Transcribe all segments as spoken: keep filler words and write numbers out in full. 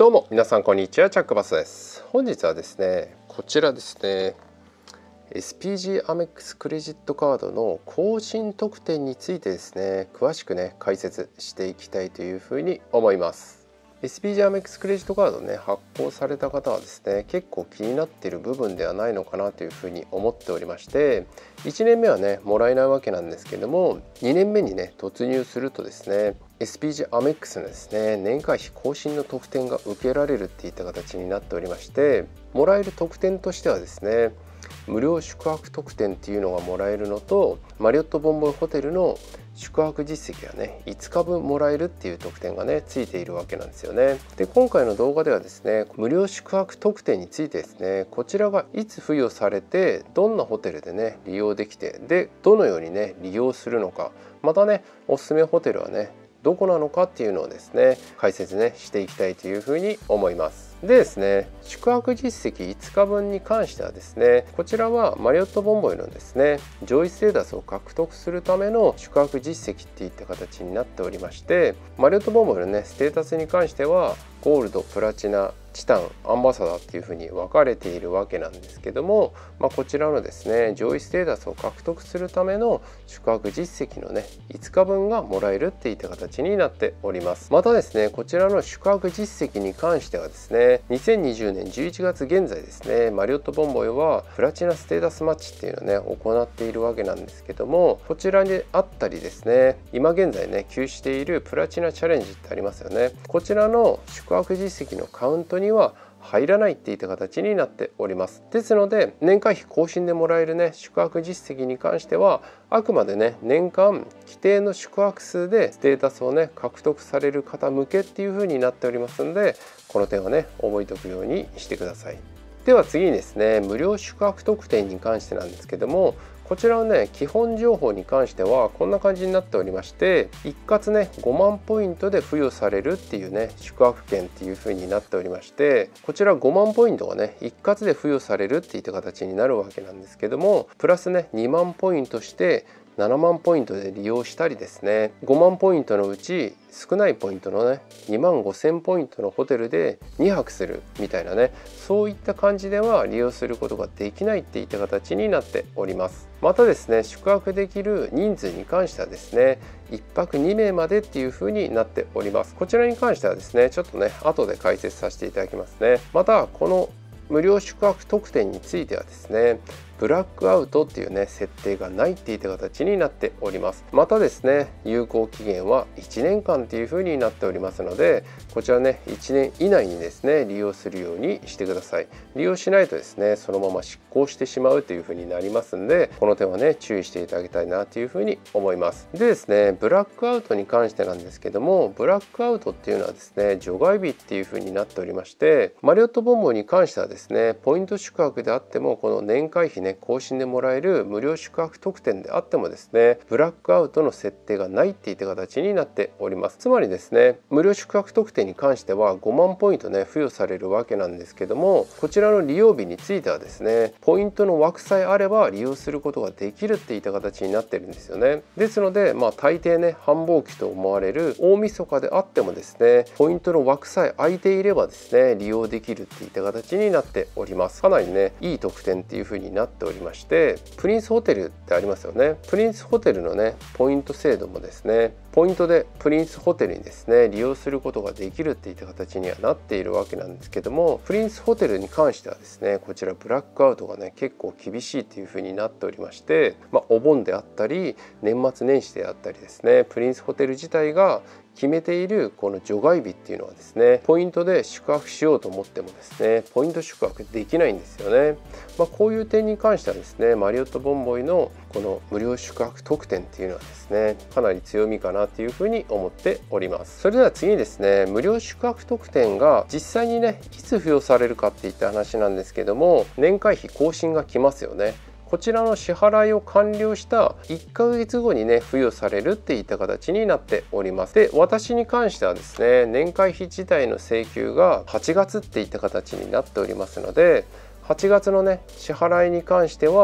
どうも皆さんこんにちは、チャックバスです。本日はですね、こちらですね、エスピージー アメックスクレジットカードの更新特典についてですね、詳しくね解説していきたいというふうに思います。エスピージー アメックスクレジットカードね発行された方はですね、結構気になっている部分ではないのかなというふうに思っておりまして、いちねんめはねもらえないわけなんですけども、にねんめにね突入するとですね、エスピージー アメックスのですね年会費更新の特典が受けられるっていった形になっておりまして、もらえる特典としてはですね、無料宿泊特典っていうのがもらえるのと、マリオットボンボイホテルの宿泊実績がねいつかぶんもらえるっていう特典がねついているわけなんですよね。で今回の動画ではですね、無料宿泊特典についてですね、こちらがいつ付与されて、どんなホテルでね利用できて、でどのようにね利用するのか、またねおすすめホテルはねどこなのかっていうのをですね解説ねしていきたいというふうに思います。でですね、宿泊実績いつかぶんに関してはですね、こちらはマリオットボンボイのですね上位ステータスを獲得するための宿泊実績っていった形になっておりまして、マリオットボンボイのねステータスに関してはゴールド、プラチナ、チタン、アンバサダーっていうふうに分かれているわけなんですけども、まあ、こちらのですね上位ステータスを獲得するための宿泊実績のねいつかぶんがもらえるっていった形になっております。またですね、こちらの宿泊実績に関してはですね、にせんにじゅうねんじゅういちがつ現在ですね、マリオットボンボイはプラチナステータスマッチっていうのをね行っているわけなんですけども、こちらにあったりですね、今現在ね休止しているプラチナチャレンジってありますよね。こちらの宿泊実績のカウントには入らないっていった形になっております。ですので年会費更新でもらえるね宿泊実績に関しては、あくまでね年間規定の宿泊数でステータスをね獲得される方向けっていう風になっておりますので、この点はね覚えておくようにしてください。では次にですね、無料宿泊特典に関してなんですけども、こちらのね基本情報に関してはこんな感じになっておりまして、一括ねごまんポイントで付与されるっていうね宿泊券っていう風になっておりまして、こちらごまんポイントがね一括で付与されるっていった形になるわけなんですけども、プラスねにまんポイントしてななまんポイントで利用したりですね、ごまんポイントのうち少ないポイントのねにまんごせんポイントのホテルでにはくするみたいなね、そういった感じでは利用することができないっていった形になっております。またですね、宿泊できる人数に関してはですね、いっぱくにめいまでっていう風になっております。こちらに関してはですね、ちょっとね後で解説させていただきますね。またこの無料宿泊特典についてはですね、ブラックアウトっていうね設定がないっていった形になっております。またですね、有効期限はいちねんかんっていう風になっておりますので、こちらねいちねん以内にですね利用するようにしてください。利用しないとですねそのまま失効してしまうという風になりますんで、この点はね注意していただきたいなという風に思います。でですね、ブラックアウトに関してなんですけども、ブラックアウトっていうのはですね除外日っていう風になっておりまして、マリオットボンボイに関してはですね、ポイント宿泊であってもこの年会費ね更新でもらえる無料宿泊特典であってもですね、ブラックアウトの設定がないっていった形になっております。つまりですね、無料宿泊特典に関してはごまんポイントね付与されるわけなんですけども、こちらの利用日についてはですね、ポイントの枠さえあれば利用することができるっていった形になってるんですよね。ですのでまあ大抵ね繁忙期と思われる大晦日であってもですね、ポイントの枠さえ空いていればですね利用できるっていった形になっております。かなりねいい特典っていう風になっておりまして、プリンスホテルってありますよね。プリンスホテルのねポイント制度もですね、ポイントでプリンスホテルにですね利用することができるっていった形にはなっているわけなんですけども、プリンスホテルに関してはですね、こちらブラックアウトがね結構厳しいっていう風になっておりまして、まあ、お盆であったり年末年始であったりですね、プリンスホテル自体が決めているこの除外日っていうのはですね、ポイントで宿泊しようと思ってもですねポイント宿泊できないんですよね。まあ、こういう点に関してはですね、マリオットボンボイのこの無料宿泊特典っていうのはですねかなり強みかなというふうに思っております。それでは次にですね、無料宿泊特典が実際にねいつ付与されるかっていった話なんですけども、年会費更新が来ますよね。こちらの支払いを完了したいっかげつごにね付与されるっていった形になっております。で、私に関してはですね、年会費自体の請求がはちがつっていった形になっておりますので、はちがつのね支払いに関しては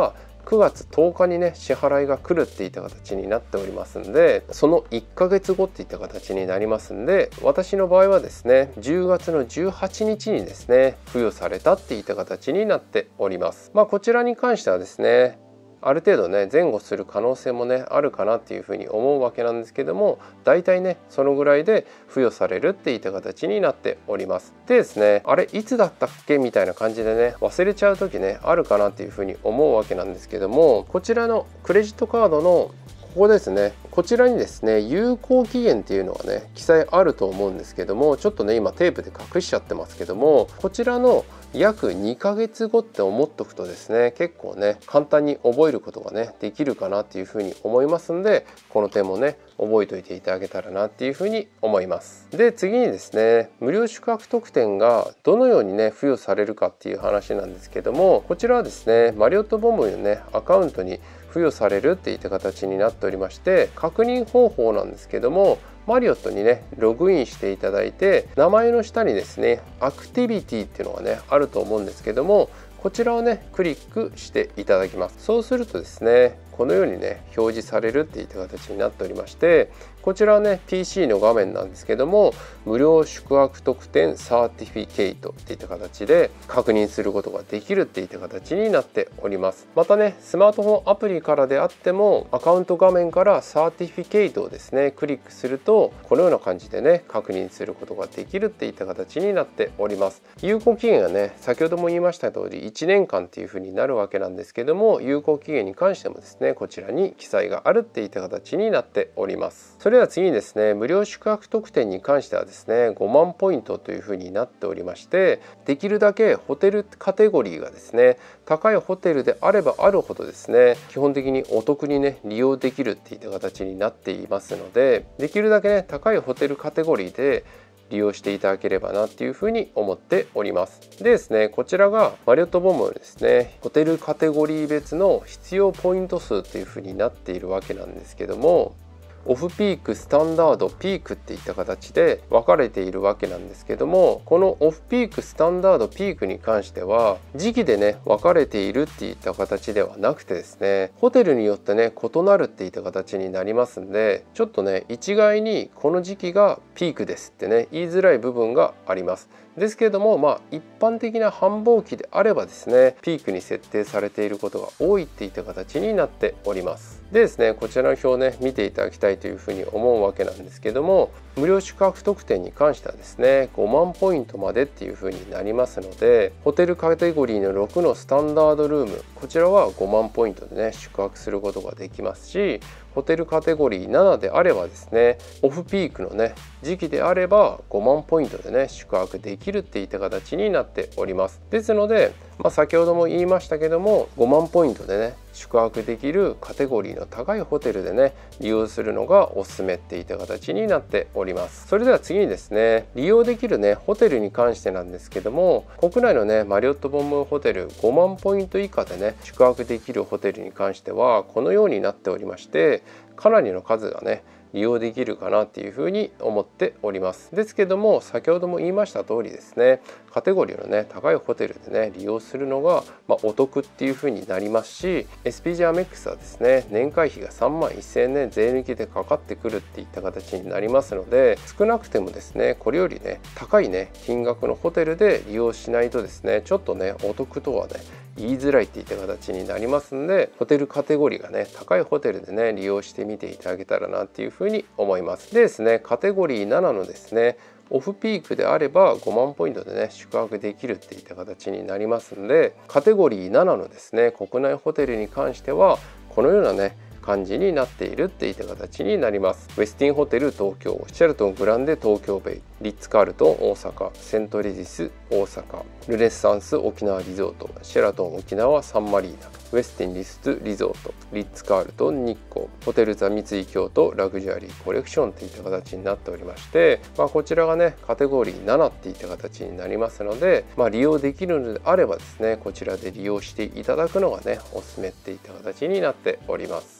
くがつとおかにね支払いが来るっていった形になっておりますんで、そのいっかげつごっていった形になりますんで、私の場合はですねじゅうがつのじゅうはちにちにですね付与されたっていった形になっております。まあこちらに関してはですねある程度ね前後する可能性もねあるかなっていうふうに思うわけなんですけども、だいたいねそのぐらいで付与されるっていった形になっております。でですね、あれいつだったっけみたいな感じでね忘れちゃう時ねあるかなっていうふうに思うわけなんですけども、こちらのクレジットカードのここですね、こちらにですね有効期限っていうのがね記載あると思うんですけども、ちょっとね今テープで隠しちゃってますけども、こちらの約にかげつごって思っとくとですね結構ね簡単に覚えることがねできるかなっていうふうに思いますんで、この点もね覚えておいていただけたらなっていうふうに思います。で次にですね無料宿泊特典がどのようにね付与されるかっていう話なんですけども、こちらはですねマリオットボムのねアカウントに付与されるっていった形になっておりまして、確認方法なんですけども、マリオットにねログインしていただいて、名前の下にですねアクティビティっていうのがねあると思うんですけども、こちらをねクリックしていただきます。そうするとですねこのようにね表示されるっていった形になっておりまして、こちらはね ピーシー の画面なんですけども、無料宿泊特典サーティフィケイトっていった形で確認することができるっていった形になっております。またねスマートフォンアプリからであってもアカウント画面からサーティフィケイトをですねクリックするとこのような感じでね確認することができるっていった形になっております。有効期限がね先ほども言いました通りいちねんかんっていうふうになるわけなんですけども、有効期限に関してもですねこちらに記載があるっていった形になっております。それでは次にですね無料宿泊特典に関してはですねごまんポイントというふうになっておりまして、できるだけホテルカテゴリーがですね高いホテルであればあるほどですね基本的にお得にね利用できるっていった形になっていますので、できるだけね高いホテルカテゴリーで利用していただければなっていうふうに思っております。でですねこちらがマリオットボムですねホテルカテゴリー別の必要ポイント数っていうふうになっているわけなんですけども、オフピーク、スタンダード、ピークっていった形で分かれているわけなんですけども、このオフピーク、スタンダード、ピークに関しては時期でね分かれているっていった形ではなくてですね、ホテルによってね異なるっていった形になりますんで、ちょっとね一概にこの時期がピークですってね言いづらい部分があります。ですけれども、まあ一般的な繁忙期であればですねピークに設定されていることが多いっていった形になっております。でですねこちらの表をね見ていただきたいというふうに思うわけなんですけども、無料宿泊特典に関してはですねごまんポイントまでっていうふうになりますので、ホテルカテゴリーのろくのスタンダードルーム、こちらはごまんポイントでね宿泊することができますし、ホテルカテゴリーななであればですねオフピークのね時期であればごまんポイントでね宿泊できるっていった形になっております。ですので、まあ、先ほども言いましたけどもごまんポイントでね宿泊できるカテゴリーの高いホテルでね利用するのがおすすめっていった形になっております。それでは次にですね利用できるねホテルに関してなんですけども、国内のねマリオットボムホテルごまんポイント以下でね宿泊できるホテルに関してはこのようになっておりまして、かなりの数がね利用できるかなっていうふうに思っております。ですけども先ほども言いました通りですねカテゴリーのね高いホテルでね利用するのが、まあ、お得っていうふうになりますし、 エスピージー アメックスはですね年会費がさんまんせんえんね税抜きでかかってくるっていった形になりますので、少なくてもですねこれよりね高いね金額のホテルで利用しないとですねちょっとねお得とはね言いづらいっていった形になりますんで、ホテルカテゴリーがね高いホテルでね利用してみていただけたらなっていうふうに思います。でですねカテゴリーななのですねオフピークであればごまんポイントでね宿泊できるっていった形になりますんで、カテゴリーななのですね国内ホテルに関してはこのようなね感じになっているっていった形になります。ウェスティンホテル東京、シェラトングランデ東京ベイ、リッツカールトン大阪、セントレジス大阪、ルネッサンス沖縄リゾート、シェラトン沖縄サンマリーナ、ウェスティンリストリゾート、リッツカールトン日光、ホテルザ三井京都ラグジュアリーコレクションといった形になっておりまして、まあ、こちらがねカテゴリーななっていった形になりますので、まあ、利用できるのであればですねこちらで利用していただくのがねおすすめっていった形になっております。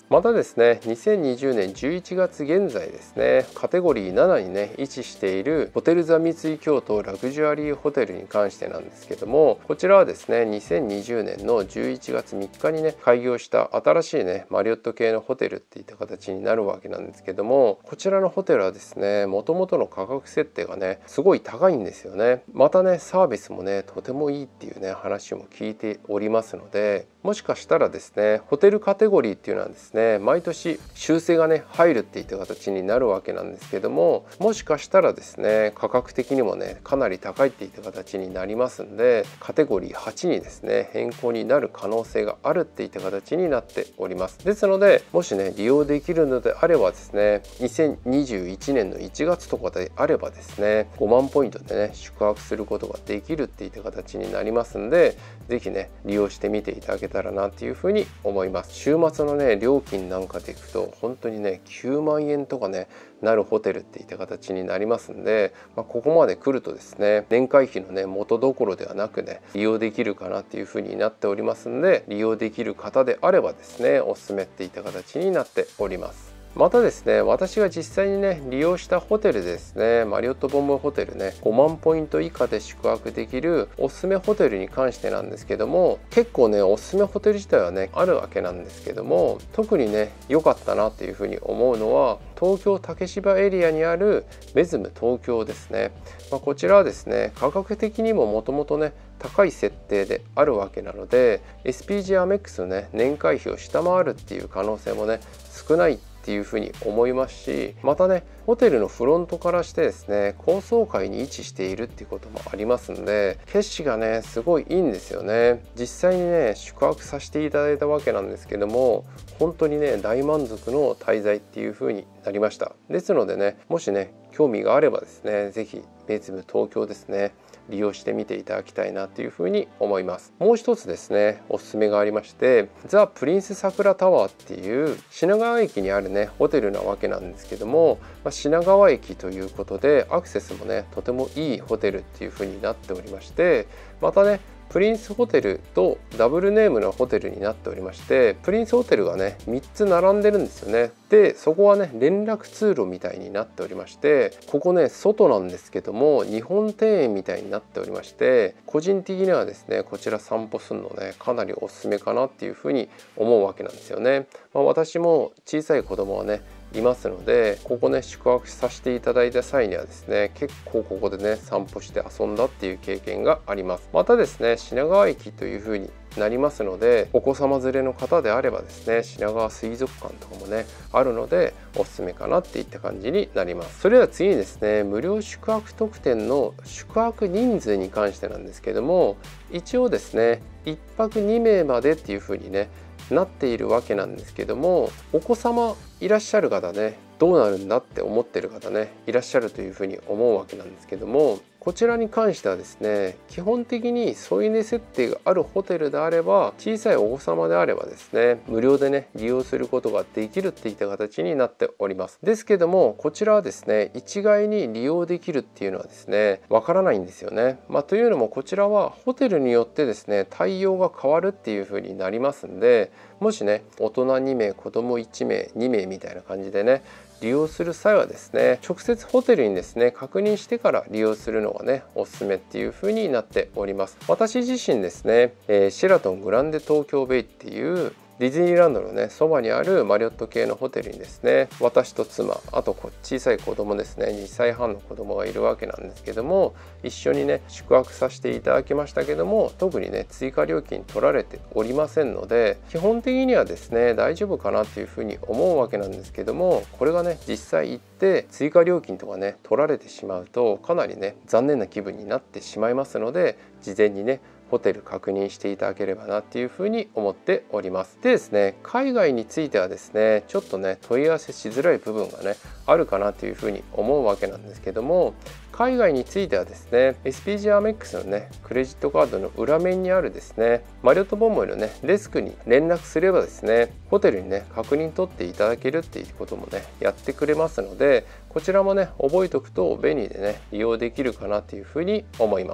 またですね、にせんにじゅうねんじゅういちがつ現在ですね、カテゴリーななにね位置しているホテルザ三井京都ラグジュアリーホテルに関してなんですけども、こちらはですねにせんにじゅうねんのじゅういちがつみっかにね開業した新しいねマリオット系のホテルっていった形になるわけなんですけども、こちらのホテルはですねもともとの価格設定がねすごい高いんですよね。またねサービスもねとてもいいっていうね話も聞いておりますので、もしかしたらですねホテルカテゴリーっていうのはですね毎年修正がね入るっていった形になるわけなんですけども、もしかしたらですね価格的にもねかなり高いっていった形になりますんで、カテゴリーはちにですね変更になる可能性があるっていった形になっております。ですので、もしね利用できるのであればですねにせんにじゅういちねんのいちがつとかであればですねごまんポイントでね宿泊することができるっていった形になりますんで、是非ね利用してみていただけたらなっていうふうに思います。週末のね料金なんかでいくと本当にねきゅうまんえんとかねなるホテルっていった形になりますんで、まあ、ここまで来るとですね年会費のね元どころではなくね利用できるかなっていうふうになっておりますんで、利用できる方であればですねおすすめっていった形になっております。またですね、私が実際にね利用したホテルですね、マリオットボムホテルねごまんポイント以下で宿泊できるおすすめホテルに関してなんですけども、結構ねおすすめホテル自体はねあるわけなんですけども、特にね良かったなっていうふうに思うのは東京竹芝エリアにあるメズム東京ですね。まあ、こちらはですね価格的にももともとね高い設定であるわけなので エスピージー アメックスのね年会費を下回るっていう可能性もね少ないっていうふうに思いますし、またねホテルのフロントからしてですね高層階に位置しているっていうこともありますんで、景色がねすごいいいんですよね。実際にね宿泊させていただいたわけなんですけども、本当にね大満足の滞在っていう風になりました。ですのでね、もしね興味があればですね是非メズム東京ですね利用してみていただきたいなというふうに思います。もう一つですねおすすめがありまして、ザ・プリンス桜タワーっていう品川駅にあるねホテルなわけなんですけども、まあ、品川駅ということでアクセスもねとてもいいホテルっていうふうになっておりまして、またねプリンスホテルとダブルネームのホテルになっておりまして、プリンスホテルがねみっつ並んでるんですよね。でそこはね連絡通路みたいになっておりまして、ここね外なんですけども日本庭園みたいになっておりまして、個人的にはですねこちら散歩するのねかなりおすすめかなっていうふうに思うわけなんですよね。まあ、私も小さい子供はねいますので、ここね宿泊させていただいた際にはですね結構ここでね散歩して遊んだっていう経験があります。またですね品川駅という風になりますので、お子様連れの方であればですね品川水族館とかもねあるのでおすすめかなっていった感じになります。それでは次にですね無料宿泊特典の宿泊人数に関してなんですけども、一応ですねいっぱくにめいまでっていう風にねなっているわけなんですけども、お子様いらっしゃる方ねどうなるんだって思ってる方ねいらっしゃるというふうに思うわけなんですけども、こちらに関してはですね基本的に添い寝設定があるホテルであれば、小さいお子様であればですね無料でね利用することができるっていった形になっております。ですけどもこちらはですね一概に利用できるっていうのはですねわからないんですよね。まあ、というのもこちらはホテルによってですね対応が変わるっていうふうになりますんで、もしね大人にめい子供いちめいにめいみたいな感じでね利用する際はですね直接ホテルにですね確認してから利用するのがねおすすめっていう風になっております。私自身ですね、えー、シェラトングランデ東京ベイっていうディズニーランドのねそばにあるマリオット系のホテルにですね私と妻、あと小さい子供ですねにさいはんの子供がいるわけなんですけども、一緒にね宿泊させていただきましたけども、特にね追加料金取られておりませんので基本的にはですね大丈夫かなっていうふうに思うわけなんですけども、これがね実際行って追加料金とかね取られてしまうとかなりね残念な気分になってしまいますので、事前にねホテル確認していただければなっていうふうに思っております。でですね海外についてはですねちょっとね問い合わせしづらい部分がねあるかなというふうに思うわけなんですけども、海外についてはですね エスピージー アメックスのねクレジットカードの裏面にあるですねマリオットボンボイのねデスクに連絡すればですねホテルにね確認取っていただけるっていうこともねやってくれますので、こちらもね覚えておくと便利でね利用できるかなというふうに思います。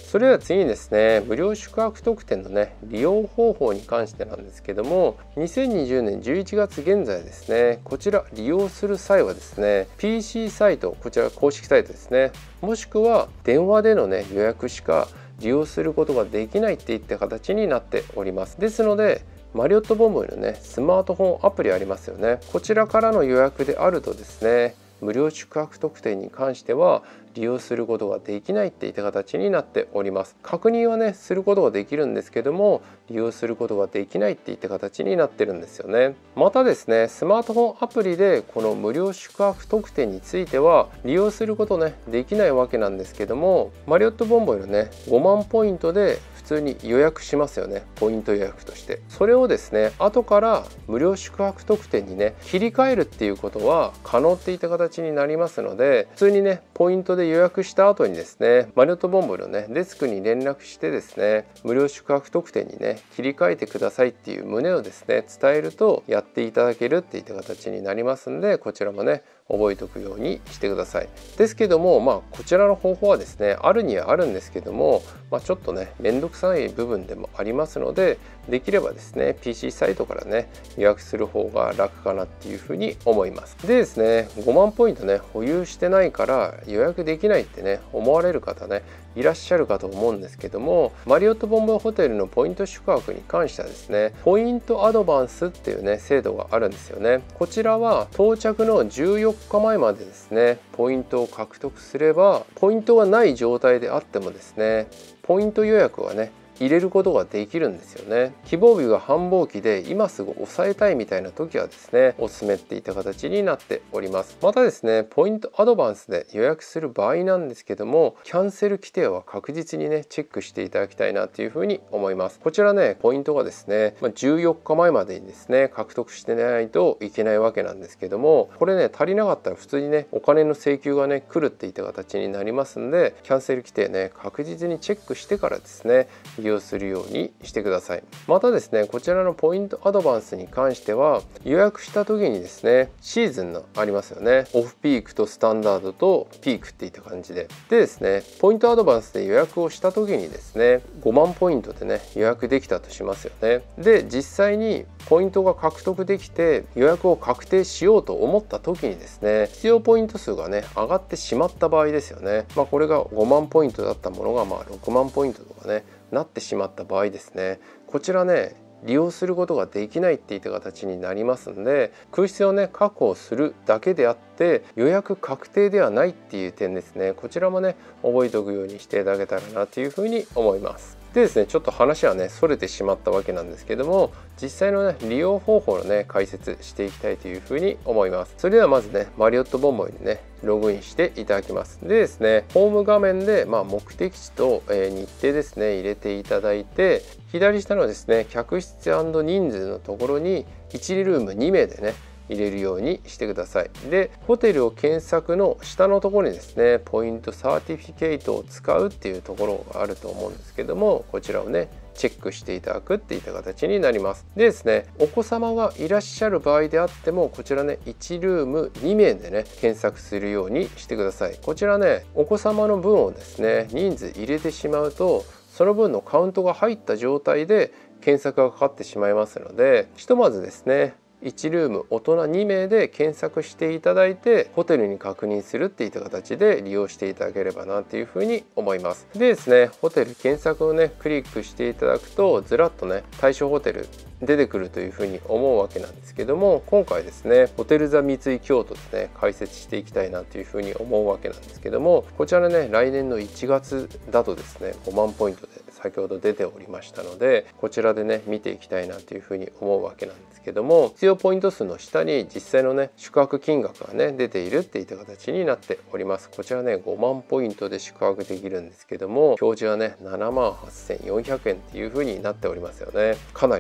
それでは次にですね、無料宿泊特典のね利用方法に関してなんですけども、にせんにじゅうねんじゅういちがつ現在ですね、こちら利用する際はですね ピーシー サイト、こちら公式サイトですね、もしくは電話でのね予約しか利用することができないっていった形になっております。ですのでマリオットボンボイのねスマートフォンアプリありますよね、こちらからの予約であるとですね、無料宿泊特典に関しては利用することができないっていった形になっております。確認はねすることができるんですけども、利用することができないっていった形になってるんですよね。またですね、スマートフォンアプリでこの無料宿泊特典については利用することねできないわけなんですけども、マリオットボンボイのねごまんポイントで普通に予約しますよね、ポイント予約として。それをですね後から無料宿泊特典にね切り替えるっていうことは可能っていった形になりますので、普通にねポイントで予約した後にですねマリオットボンボイのねデスクに連絡してですね、無料宿泊特典にね切り替えてくださいっていう旨をですね伝えるとやっていただけるっていった形になりますんで、こちらもね覚えておくようにしてください。ですけども、まあこちらの方法はですねあるにはあるんですけども、まあ、ちょっとね面倒くさい部分でもありますので、できればですね ピーシー サイトからね予約する方が楽かなっていうふうに思います。でですね、ごまんポイントね保有してないから予約できないってね思われる方ねいらっしゃるかと思うんですけども、マリオットボンボイホテルのポイント宿泊に関してはですね、ポイントアドバンスっていうね制度があるんですよね。こちらは到着のじゅうよっかまえまでですねポイントを獲得すれば、ポイントがない状態であってもですねポイント予約はね入れることができるんですよね。希望日が繁忙期で今すぐ抑えたいみたいな時はですねお勧めっていった形になっております。またですねポイントアドバンスで予約する場合なんですけども、キャンセル規定は確実にねチェックしていただきたいなというふうに思います。こちらねポイントがですねじゅうよっかまえまでにですね獲得してないといけないわけなんですけども、これね足りなかったら普通にねお金の請求がね来るっていった形になりますんで、キャンセル規定ね確実にチェックしてからですね利用するようにしてください。またですねこちらのポイントアドバンスに関しては予約した時にですねシーズンのありますよね、オフピークとスタンダードとピークっていった感じででですねポイントアドバンスで予約をした時にですねごまんポイントでね予約できたとしますよね。で実際にポイントが獲得できて予約を確定しようと思った時にですね必要ポイント数がね上がってしまった場合ですよね、まあ、これがごまんポイントだったものがまあろくまんポイントとかねなってしまった場合ですね、こちらね利用することができないっていった形になりますので、空室をね確保するだけであって予約確定ではないっていう点ですね、こちらもね覚えておくようにしていただけたらなというふうに思います。でですねちょっと話はねそれてしまったわけなんですけども、実際のね利用方法のね解説していきたいというふうに思います。それではまずねマリオットボンボイにねログインしていただきます。でですねホーム画面で、まあ、目的地と、えー、日程ですね入れていただいて、左下のですね客室&人数のところにいちルームにめいでね入れるようにしてください。でホテルを検索の下のところにですねポイントサーティフィケートを使うっていうところがあると思うんですけども、こちらをねチェックしていただくっていった形になります。でですねお子様がいらっしゃる場合であってもこちらねいちルームにめいでね検索するようにしてください。こちらねお子様の分をですね人数入れてしまうとその分のカウントが入った状態で検索がかかってしまいますので、ひとまずですねいちルーム大人にめいで検索していただいてホテルに確認するっていった形で利用していただければなというふうに思います。でですねホテル検索をねクリックしていただくとずらっとね対象ホテル出てくるというふうに思うわけなんですけども、今回ですねホテルザ三井京都ですね解説していきたいなというふうに思うわけなんですけども、こちらね来年のいちがつだとですねごまんポイントで先ほど出ておりましたので、こちらでね見ていきたいなというふうに思うわけなんですけども、必要ポイント数の下に実際のね宿泊金額がね出ているっていった形になっております。こちらねごまんポイントで宿泊できるんですけども、表示はねななまんはっせんよんひゃくえんっていうふうになっておりますよね。かなりね驚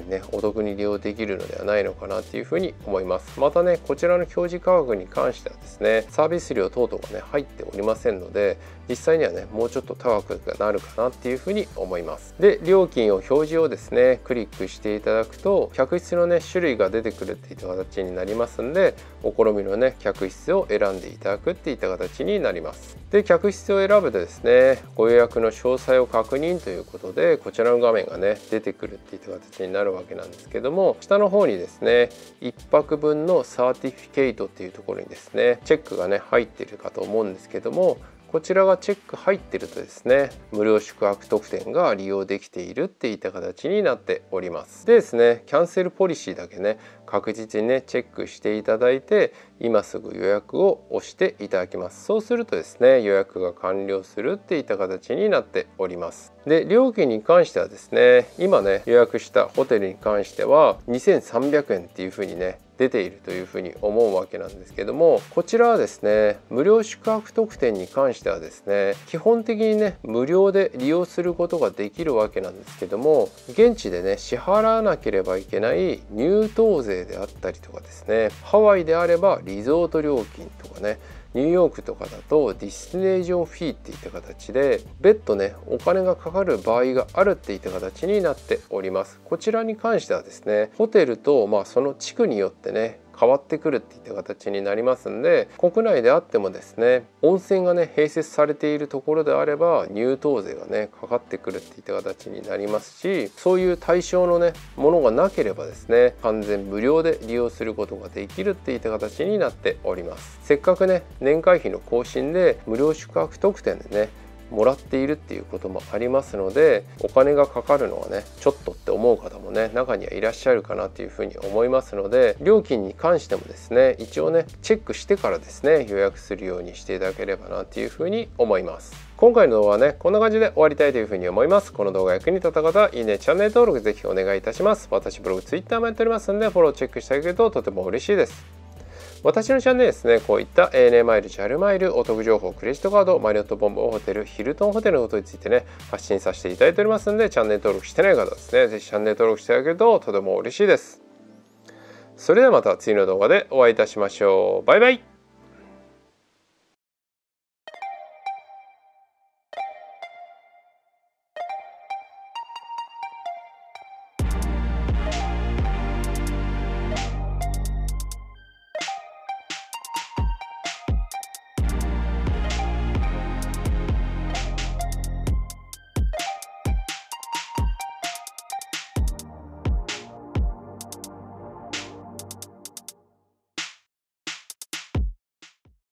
得に利用できるのではないのかなっていうふうに思います。またねこちらの表示価格に関してはですねサービス料等々がね入っておりませんので、実際にはねもうちょっと高くなるかなっていうふうに思います。で料金を表示をですねクリックしていただくと客室のね種類が出てくるっていった形になりますんで、お好みのね客室を選んでいただくっていった形になります。で客室を選ぶとですねご予約の詳細を確認ということでこちらの画面がね出てくるっていった形になるわけなんですけども、下の方にですねいっぱくぶんのサーティフィケイトっていうところにですねチェックがね入っているかと思うんですけども、こちらがチェック入ってるとですね無料宿泊特典が利用できているっていった形になっております。でですねキャンセルポリシーだけね確実にねチェックしていただいて今すぐ予約を押していただきます。そうするとですね予約が完了するっていった形になっております。で料金に関してはですね今ね予約したホテルに関してはにせんさんびゃくえんっていうふうにね出ているというふうに思うわけなんですけども、こちらはですね無料宿泊特典に関してはですね基本的にね無料で利用することができるわけなんですけども、現地でね支払わなければいけない入湯税であったりとかですね、ハワイであればリゾート料金とかね、ニューヨークとかだとディスティネーションフィーっていった形で別途ねお金がかかる場合があるっていった形になっております。こちらに関してはですねホテルとまあその地区によってね変わってくるっていった形になりますんで、国内であってもですね温泉がね併設されているところであれば入湯税がねかかってくるっていった形になりますし、そういう対象のねものがなければですね完全無料で利用することができるっていった形になっております。せっかくね年会費の更新で無料宿泊特典でねもらっているっていうこともありますので、お金がかかるのはねちょっとって思う方もね中にはいらっしゃるかなっていうふうに思いますので、料金に関してもですね一応ねチェックしてからですね予約するようにしていただければなっていうふうに思います。今回の動画はねこんな感じで終わりたいというふうに思います。この動画役に立った方はいいねチャンネル登録ぜひお願いいたします。私ブログツイッターもやっておりますのでフォローチェックしてあげるととても嬉しいです。私のチャンネルですねこういった エーエヌエー マイル、ジャルマイル、お得情報、クレジットカード、マリオットボンボホテル、ヒルトンホテルのことについてね発信させていただいておりますので、チャンネル登録してない方はですねぜひチャンネル登録していただけるととても嬉しいです。それではまた次の動画でお会いいたしましょう。バイバイ。